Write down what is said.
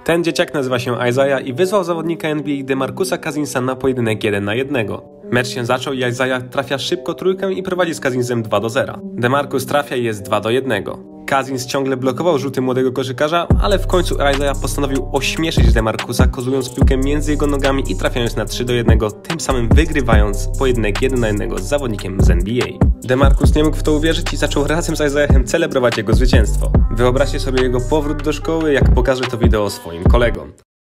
Ten dzieciak nazywa się Isaiah i wyzwał zawodnika NBA DeMarcusa Cousinsa na pojedynek 1 na 1. Mecz się zaczął i Isaiah trafia szybko trójkę i prowadzi z Cousinsem 2-0. DeMarcus trafia i jest 2-1. Cousins ciągle blokował rzuty młodego koszykarza, ale w końcu Isaiah postanowił ośmieszyć DeMarcusa, kozując piłkę między jego nogami i trafiając na 3-1, tym samym wygrywając pojedynek 1 na 1 z zawodnikiem z NBA. DeMarcus nie mógł w to uwierzyć i zaczął razem z Isaiahem celebrować jego zwycięstwo. Wyobraźcie sobie jego powrót do szkoły, jak pokaże to wideo swoim kolegom.